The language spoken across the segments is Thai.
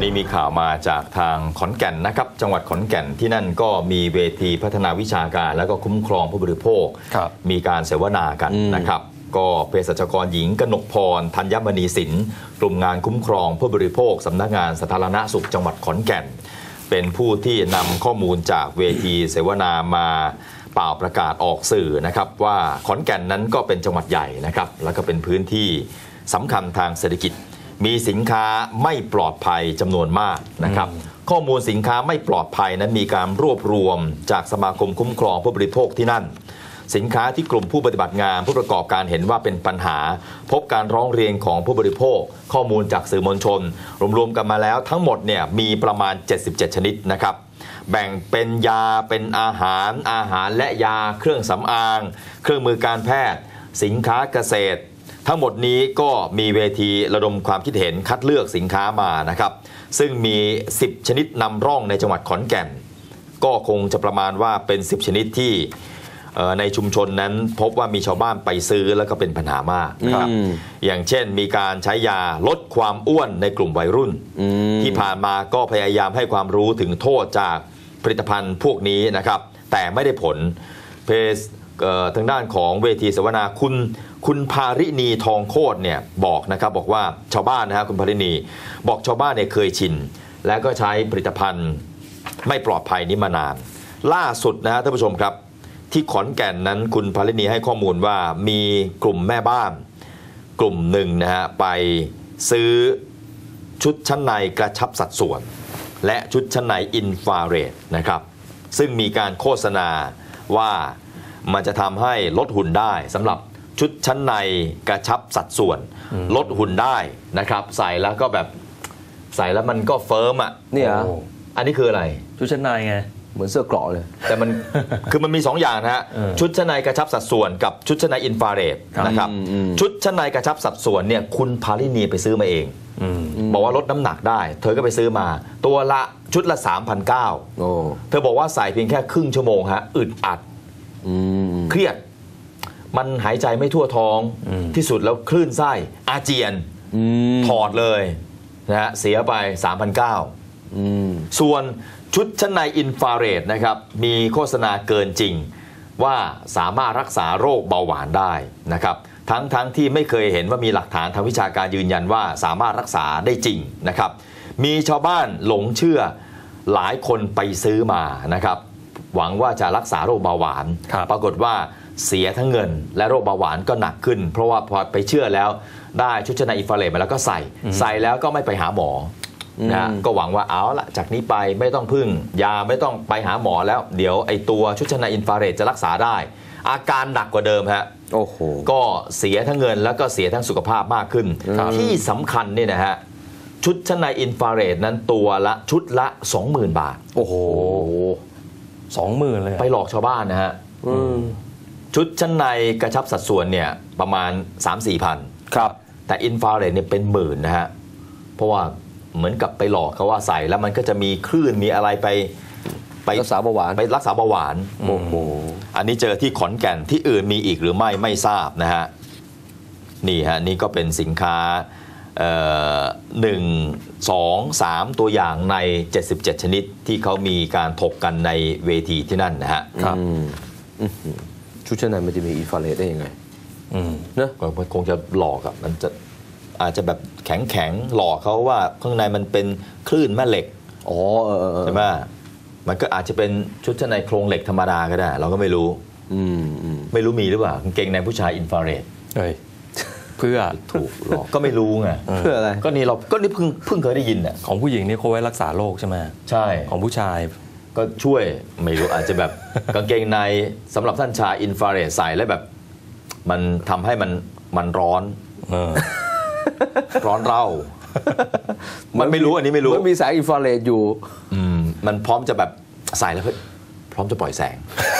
นี้มีข่าวมาจากทางขอนแก่นนะครับจังหวัดขอนแก่นที่นั่นก็มีเวทีพัฒนาวิชาการและก็คุ้มครองผู้บริโภคมีการเสวนากันนะครับก็เภสัชกรหญิงกนกพรธัญมณีสินกลุ่มงานคุ้มครองผู้บริโภคสำนักงานสาธารณสุขจังหวัดขอนแก่นเป็นผู้ที่นำข้อมูลจากเวทีเสวนามาเป่าประกาศออกสื่อนะครับว่าขอนแก่นนั้นก็เป็นจังหวัดใหญ่นะครับแล้วก็เป็นพื้นที่สำคัญทางเศรษฐกิจมีสินค้าไม่ปลอดภัยจำนวนมากนะครับข้อมูลสินค้าไม่ปลอดภัยนั้นมีการรวบรวมจากสมาคมคุ้มครองผู้บริโภคที่นั่นสินค้าที่กลุ่มผู้ปฏิบัติงานผู้ประกอบการเห็นว่าเป็นปัญหาพบการร้องเรียนของผู้บริโภคข้อมูลจากสื่อมวลชนรวมๆกันมาแล้วทั้งหมดเนี่ยมีประมาณ77ชนิดนะครับแบ่งเป็นยาเป็นอาหารและยาเครื่องสำอางเครื่องมือการแพทย์สินค้าเกษตรทั้งหมดนี้ก็มีเวทีระดมความคิดเห็นคัดเลือกสินค้ามานะครับซึ่งมี10ชนิดนำร่องในจังหวัดขอนแก่นก็คงจะประมาณว่าเป็น10ชนิดที่ในชุมชนนั้นพบว่ามีชาวบ้านไปซื้อแล้วก็เป็นปัญหามากนะครับอย่างเช่นมีการใช้ยาลดความอ้วนในกลุ่มวัยรุ่นที่ผ่านมาก็พยายามให้ความรู้ถึงโทษจากผลิตภัณฑ์พวกนี้นะครับแต่ไม่ได้ผลทางด้านของเวทีเสวนาคุณภาริณีทองโคตรเนี่ยบอกนะครับบอกว่าชาวบ้านนะฮะคุณภาริณีบอกชาวบ้านเนี่ยเคยชินและก็ใช้ผลิตภัณฑ์ไม่ปลอดภัยนี้มานานล่าสุดนะฮะท่านผู้ชมครับที่ขอนแก่นนั้นคุณภาริณีให้ข้อมูลว่ามีกลุ่มแม่บ้านกลุ่มหนึ่งนะฮะไปซื้อชุดชั้นในกระชับสัดส่วนและชุดชั้นในอินฟราเรดนะครับซึ่งมีการโฆษณาว่ามันจะทำให้ลดหุ่นได้สำหรับชุดชั้นในกระชับสัดส่วนลดหุ่นได้นะครับใส่แล้วก็แบบใส่แล้วมันก็เฟิร์มอ่ะเนี่ยอันนี้คืออะไรชุดชั้นในไงเหมือนเสื้อเกราะเลยแต่มัน คือมันมี2อย่างนะฮะชุดชั้นในกระชับสัดส่วนกับชุดชั้นในอินฟราเรดนะครับชุดชั้นในกระชับสัดส่วนเนี่ยคุณภาริณีไปซื้อมาเองบอกว่าลดน้ำหนักได้เธอก็ไปซื้อมาตัวละชุดละ 3,900 เธอบอกว่าใส่เพียงแค่ครึ่งชั่วโมงฮะอึดอัดเครียดมันหายใจไม่ทั่วท้องที่สุดแล้วคลื่นไส้อาเจียนถอดเลยนะฮะเสียไป 3,900 ส่วนชุดชั้นในอินฟราเรดนะครับมีโฆษณาเกินจริงว่าสามารถรักษาโรคเบาหวานได้นะครับทั้งที่ไม่เคยเห็นว่ามีหลักฐานทางวิชาการยืนยันว่าสามารถรักษาได้จริงนะครับมีชาวบ้านหลงเชื่อหลายคนไปซื้อมานะครับหวังว่าจะรักษาโรคเบาหวานปรากฏว่าเสียทั้งเงินและโรคเบาหวานก็หนักขึ้นเพราะว่าพอไปเชื่อแล้วได้ชุดชั้นในอินฟราเรดมาแล้วก็ใส่แล้วก็ไม่ไปหาหมอนะก็หวังว่าเอาละจากนี้ไปไม่ต้องพึ่งยาไม่ต้องไปหาหมอแล้วเดี๋ยวไอตัวชุดชั้นในอินฟราเรดจะรักษาได้อาการหนักกว่าเดิมฮะโอ้โหก็เสียทั้งเงินแล้วก็เสียทั้งสุขภาพมากขึ้นที่สำคัญนี่นะฮะชุดชั้นในอินฟราเรดนั้นตัวละชุดละ 20,000 บาทโอ้โห 20,000 เลยไปหลอกชาวบ้านนะฮะชุดชั้นในกระชับสัดส่วนเนี่ยประมาณ 3-4 พันครับแต่อินฟราเรดเนี่ยเป็นหมื่นนะฮะเพราะว่าเหมือนกับไปหลอกเขาว่าใส่แล้วมันก็จะมีคลื่นมีอะไรไปรักษาเบาหวานไปรักษาเบาหวานโอ้โหอันนี้เจอที่ขอนแก่นที่อื่นมีอีกหรือไม่ทราบนะฮะนี่ฮะนี่ก็เป็นสินค้า1 2 3ตัวอย่างใน77ชนิดที่เขามีการถกกันในเวทีที่นั่นนะฮะครับชุดชั้นในมันจะมีอินฟราเรดได้ยังไงนะก็คงจะหลอกอ่ะมันจะอาจจะแบบแข็งหลอกเขาว่าข้างในมันเป็นคลื่นแม่เหล็กใช่ไหมมันก็อาจจะเป็นชุดชั้นในโครงเหล็กธรรมดาก็ได้เราก็ไม่รู้ไม่รู้มีหรือเปล่ากางเกงในผู้ชายอินฟราเรดเพื่อถูกหลอกก็ไม่รู้ไงเพื่ออะไรก็นี่เราก็นี่เพิ่งเคยได้ยินเนี่ยของผู้หญิงนี่เขาไว้รักษาโรคใช่ไหมใช่ของผู้ชายก็ช่วยไม่รู้อาจจะแบบกางเกงในสำหรับท่านชายอินฟราเรดใส่แล้วแบบมันทำให้มันร้อนร้อนเร่ามันไม่รู้อันนี้ไม่รู้มันมีแสงอินฟราเรดอยู่มันพร้อมจะแบบใส่แล้วพร้อมจะปล่อยแสง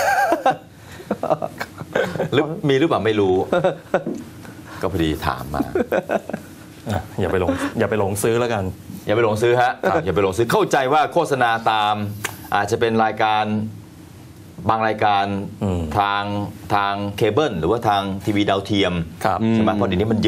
หรือมีหรือเปล่าไม่รู้ก็พอดีถามมาอย่าไปหลงซื้อแล้วกันอย่าไปหลงซื้อฮะอย่าไปหลงซื้อเข้าใจว่าโฆษณาตามอาจจะเป็นรายการบางรายการทางเคเบิลหรือว่าทางทีวีดาวเทียมใช่ไหมเพราะเดี๋ยวนี้มันเยอะ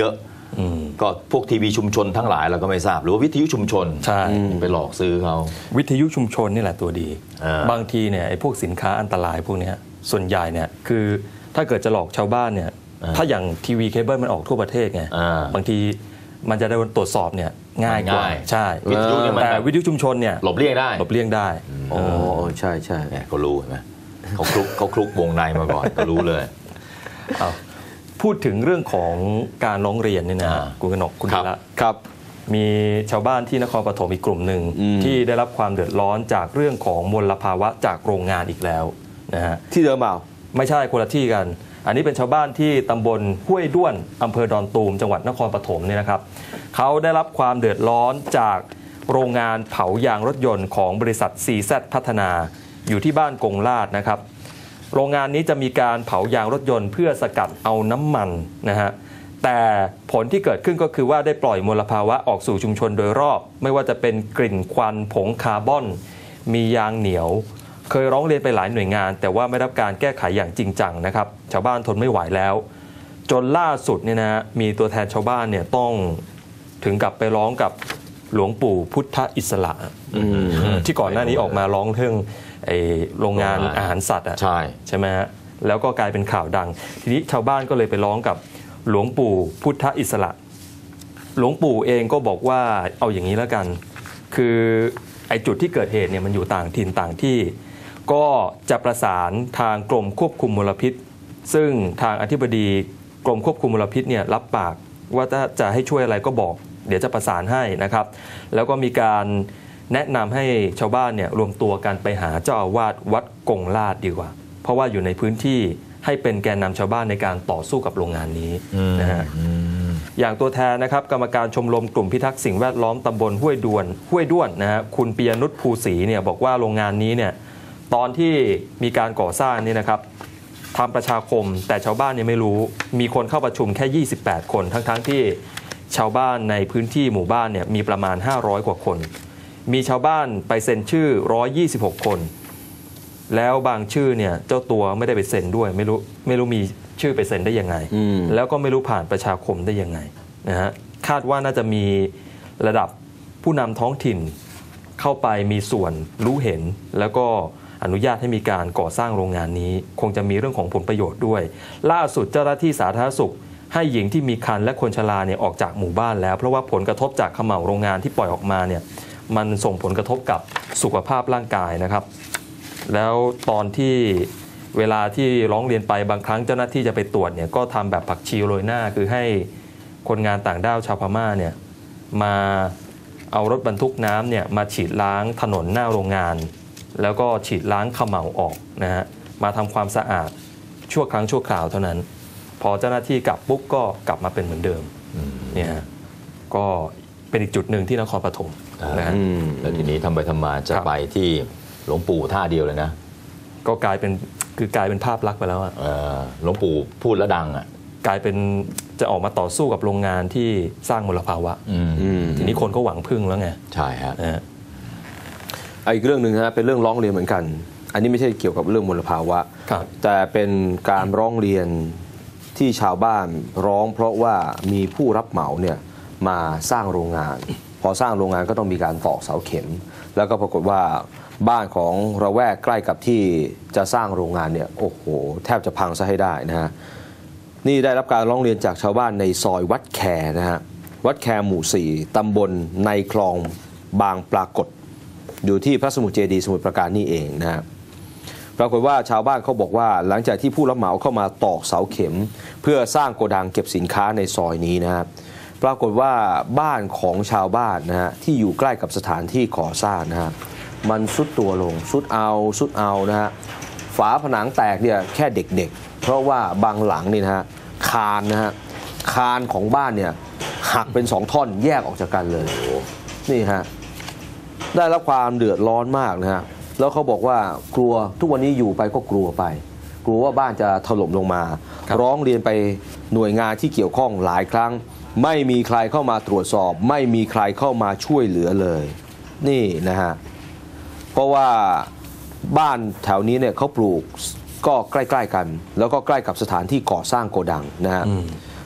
ก็พวกทีวีชุมชนทั้งหลายเราก็ไม่ทราบหรือว่าวิทยุชุมชนใช่ไปหลอกซื้อเขาวิทยุชุมชนนี่แหละตัวดีบาบางทีเนี่ยไอ้พวกสินค้าอันตรายพวกนี้ส่วนใหญ่เนี่ยคือถ้าเกิดจะหลอกชาวบ้านเนี่ยถ้าอย่างทีวีเคเบิลมันออกทั่วประเทศไงบางทีมันจะได้ตรวจสอบเนี่ยง่ายกว่าใช่วิทยุเนี่ยมันแต่วิทยุชุมชนเนี่ยหลบเลี่ยงได้อ๋อใช่ใช่เขารู้นะเขาคลุกวงในมาก่อนก็รู้เลยพูดถึงเรื่องของการร้องเรียนเนี่ยนะคุณกนกคุณละครับมีชาวบ้านที่นครปฐมอีกกลุ่มหนึ่งที่ได้รับความเดือดร้อนจากเรื่องของมลภาวะจากโรงงานอีกแล้วนะฮะที่เดิมเปล่าไม่ใช่คนละที่กันอันนี้เป็นชาวบ้านที่ตำบลห้วยด้วนอำเภอดอนตูมจังหวัดนครปฐมเนี่ยนะครับเขาได้รับความเดือดร้อนจากโรงงานเผายางรถยนต์ของบริษัท CZ พัฒนาอยู่ที่บ้านกงลาดนะครับโรงงานนี้จะมีการเผายางรถยนต์เพื่อสกัดเอาน้ำมันนะฮะแต่ผลที่เกิดขึ้นก็คือว่าได้ปล่อยมลภาวะออกสู่ชุมชนโดยรอบไม่ว่าจะเป็นกลิ่นควันผงคาร์บอนมียางเหนียวเคยร้องเรียนไปหลายหน่วยงานแต่ว่าไม่ได้รับการแก้ไขอย่างจริงจังนะครับชาวบ้านทนไม่ไหวแล้วจนล่าสุดเนี่ยนะมีตัวแทนชาวบ้านเนี่ยต้องถึงกับไปร้องกับหลวงปู่พุทธอิสระที่ก่อนหน้านี้ออกมาร้องเรื่องโรงงานอาหารสัตว์ใช่ไหมฮะแล้วก็กลายเป็นข่าวดังทีนี้ชาวบ้านก็เลยไปร้องกับหลวงปู่พุทธอิสระหลวงปู่เองก็บอกว่าเอาอย่างนี้แล้วกันคือไอ้จุดที่เกิดเหตุเนี่ยมันอยู่ต่างถิ่นต่างที่ก็จะประสานทางกรมควบคุมมลพิษซึ่งทางอธิบดีกรมควบคุมมลพิษเนี่ยรับปากว่าถ้าจะให้ช่วยอะไรก็บอกเดี๋ยวจะประสานให้นะครับแล้วก็มีการแนะนำให้ชาวบ้านเนี่ยรวมตัวกันไปหาเจ้าอาวาสวัดกงลาดดีกว่าเพราะว่าอยู่ในพื้นที่ให้เป็นแกนนำชาวบ้านในการต่อสู้กับโรงงานนี้นะฮะอย่างตัวแทนนะครับกรรมการชมรมกลุ่มพิทักษ์สิ่งแวดล้อมตำบลห้วยด้วนนะฮะคุณปียนุชภูศรีเนี่ยบอกว่าโรงงานนี้เนี่ยตอนที่มีการก่อสร้างนี่นะครับทำประชาคมแต่ชาวบ้านเนี่ยไม่รู้มีคนเข้าประชุมแค่28คนทั้งที่ชาวบ้านในพื้นที่หมู่บ้านเนี่ยมีประมาณ500กว่าคนมีชาวบ้านไปเซ็นชื่อ126คนแล้วบางชื่อเนี่ยเจ้าตัวไม่ได้ไปเซ็นด้วยไม่รู้มีชื่อไปเซ็นได้ยังไงแล้วก็ไม่รู้ผ่านประชาคมได้ยังไงนะฮะคาดว่าน่าจะมีระดับผู้นำท้องถิ่นเข้าไปมีส่วนรู้เห็นแล้วก็อนุญาตให้มีการก่อสร้างโรงงานนี้คงจะมีเรื่องของผลประโยชน์ด้วยล่าสุดเจ้าหน้าที่สาธารณสุขให้หญิงที่มีครรภ์และคนชราเนี่ยออกจากหมู่บ้านแล้วเพราะว่าผลกระทบจากเขม่าโรงงานที่ปล่อยออกมาเนี่ยมันส่งผลกระทบกับสุขภาพร่างกายนะครับแล้วตอนที่เวลาที่ร้องเรียนไปบางครั้งเจ้าหน้าที่จะไปตรวจเนี่ยก็ทำแบบผักชีโรยหน้าคือให้คนงานต่างด้าวชาวพม่าเนี่ยมาเอารถบรรทุกน้ำเนี่ยมาฉีดล้างถนนหน้าโรงงานแล้วก็ฉีดล้างเขม่าออกนะฮะมาทำความสะอาดชั่วครั้งชั่วคราวเท่านั้นพอเจ้าหน้าที่กลับปุ๊บก็กลับมาเป็นเหมือนเดิมเนี่ยก็เป็นอีกจุดหนึ่งที่นครปฐมนะฮะแล้วทีนี้ทำไปทำมาจะไปที่หลวงปู่ท่าเดียวเลยนะก็กลายเป็นภาพลักษณ์ไปแล้วอ่ะหลวงปู่พูดแล้วดังอ่ะกลายเป็นจะออกมาต่อสู้กับโรงงานที่สร้างมลภาวะทีนี้คนก็หวังพึ่งแล้วไงใช่ฮะอีกเรื่องหนึ่งนะเป็นเรื่องร้องเรียนเหมือนกันอันนี้ไม่ใช่เกี่ยวกับเรื่องมลภาวะแต่เป็นการร้องเรียนที่ชาวบ้านร้องเพราะว่ามีผู้รับเหมาเนี่ยมาสร้างโรงงานพอสร้างโรงงานก็ต้องมีการตอกเสาเข็มแล้วก็ปรากฏว่าบ้านของระแวกใกล้กับที่จะสร้างโรงงานเนี่ยโอ้โหแทบจะพังซะให้ได้นะฮะนี่ได้รับการร้องเรียนจากชาวบ้านในซอยวัดแคนะฮะวัดแคหมู่4ตำบลในคลองบางปรากฏอยู่ที่พระสมุทรเจดีย์สมุทรปราการนี่เองนะฮะปรากฏว่าชาวบ้านเขาบอกว่าหลังจากที่ผู้รับเหมาเข้ามาตอกเสาเข็มเพื่อสร้างโกดังเก็บสินค้าในซอยนี้นะครับปรากฏว่าบ้านของชาวบ้านนะฮะที่อยู่ใกล้กับสถานที่ก่อสร้างนะฮะมันซุดตัวลงซุดเอานะฮะฝาผนังแตกเนี่ยแค่เด็กๆเพราะว่าบางหลังนี่นะฮะคานของบ้านเนี่ยหักเป็น2ท่อนแยกออกจากกันเลยนี่ฮะได้รับความเดือดร้อนมากนะฮะแล้วเขาบอกว่ากลัวทุกวันนี้อยู่ไปก็กลัวว่าบ้านจะถล่มลงมาร้องเรียนไปหน่วยงานที่เกี่ยวข้องหลายครั้งไม่มีใครเข้ามาตรวจสอบไม่มีใครเข้ามาช่วยเหลือเลยนี่นะฮะเพราะว่าบ้านแถวนี้เนี่ยเขาปลูกก็ใกล้ๆกันแล้วก็ใกล้กับสถานที่ก่อสร้างโกดังนะฮะ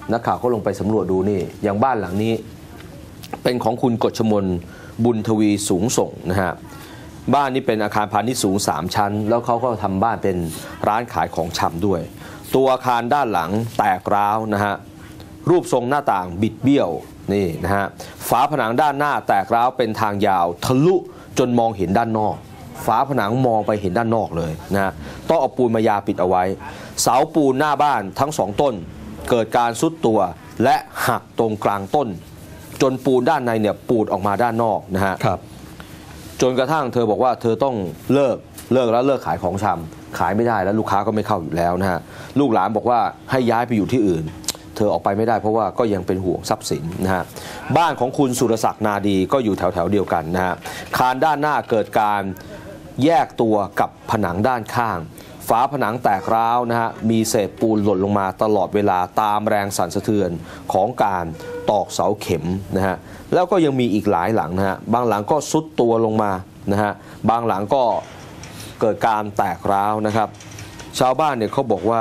นักข่าวก็ลงไปสำรวจดูนี่อย่างบ้านหลังนี้เป็นของคุณกฤษมนบุญทวีสูงส่งนะฮะบ้านนี้เป็นอาคารพาณิชย์สูง3ชั้นแล้วเขาก็ทำบ้านเป็นร้านขายของชำด้วยตัวอาคารด้านหลังแตกร้าวนะฮะรูปทรงหน้าต่างบิดเบี้ยวนี่นะฮะฝาผนังด้านหน้าแตกร้าวเป็นทางยาวทะลุจนมองเห็นด้านนอกฝาผนังมองไปเห็นด้านนอกเลยนะฮะต้องเอาปูนมายาปิดเอาไว้เสาปูนหน้าบ้านทั้ง2ต้นเกิดการทรุดตัวและหักตรงกลางต้นจนปูนด้านในเนี่ยปูดออกมาด้านนอกนะฮะจนกระทั่งเธอบอกว่าเธอต้องเลิกแล้วเลิกขายของชำขายไม่ได้แล้วลูกค้าก็ไม่เข้าอยู่แล้วนะฮะลูกหลานบอกว่าให้ย้ายไปอยู่ที่อื่นเธอออกไปไม่ได้เพราะว่าก็ยังเป็นห่วงทรัพย์สินนะฮะบ้านของคุณสุรศักดิ์นาดีก็อยู่แถวเดียวกันนะฮะคานด้านหน้าเกิดการแยกตัวกับผนังด้านข้างฝาผนังแตกร้าวนะฮะมีเศษปูนหล่นลงมาตลอดเวลาตามแรงสั่นสะเทือนของการตอกเสาเข็มนะฮะแล้วก็ยังมีอีกหลายหลังนะฮะบางหลังก็ทรุดตัวลงมานะฮะบางหลังก็เกิดการแตกร้าวนะครับชาวบ้านเนี่ยเขาบอกว่า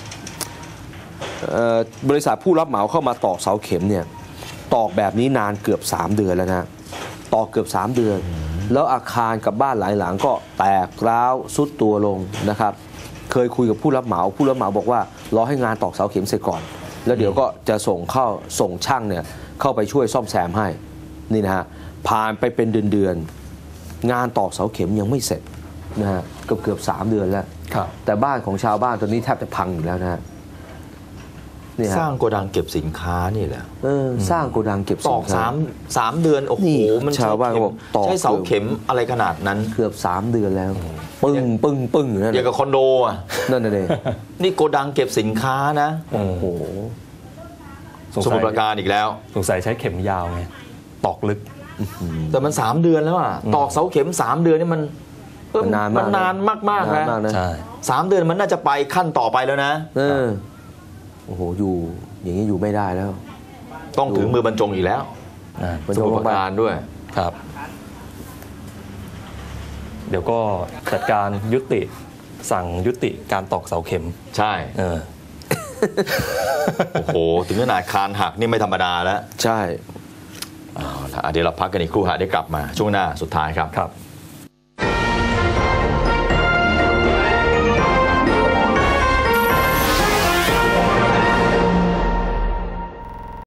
บริษัทผู้รับเหมาเข้ามาตอกเสาเข็มเนี่ยตอกแบบนี้นานเกือบ3เดือนแล้วนะตอกเกือบ3เดือนแล้วอาคารกับบ้านหลายหลังก็แตกร้าวทรุดตัวลงนะครับเคยคุยกับผู้รับเหมาบอกว่ารอให้งานตอกเสาเข็มเสร็จก่อนแล้วเดี๋ยวก็จะส่งช่างเนี่ยเข้าไปช่วยซ่อมแซมให้นี่นะฮะผ่านไปเป็นเดือนงานตอกเสาเข็มยังไม่เสร็จนะฮะเกือบ3เดือนแล้วแต่บ้านของชาวบ้านตอนนี้แทบจะพังอยู่แล้วนะฮะสร้างโกดังเก็บสินค้านี่แหละสร้างโกดังเก็บสินค้าตอก3เดือนโอ้โหมันชาวบ้านก็บอกตอกใช้เสาเข็มอะไรขนาดนั้นเกือบ3เดือนแล้วปึ้งนั่นอย่างกับคอนโดอ่ะนั่นน่ะเองนี่โกดังเก็บสินค้านะโอ้โหสมุทรปราการอีกแล้วสงสัยใช้เข็มยาวไงตอกลึกแต่มัน3เดือนแล้วอ่ะตอกเสาเข็ม3เดือนนี่มันนานมากนะ3เดือนมันน่าจะไปขั้นต่อไปแล้วนะโอ้โหอยู่อย่างนี้อยู่ไม่ได้แล้วต้องถึงมือบรรจงอีกแล้วสมุทรปราการด้วยครับเดี๋ยวก็จัดการสั่งยุติการตอกเสาเข็มใช่โอ้โหถึงขนาดคานหักนี่ไม่ธรรมดาแล้วใช่เดี๋ยวเราพักกันอีกครู่ฮะเดี๋ยวกลับมาช่วงหน้าสุดท้ายครับ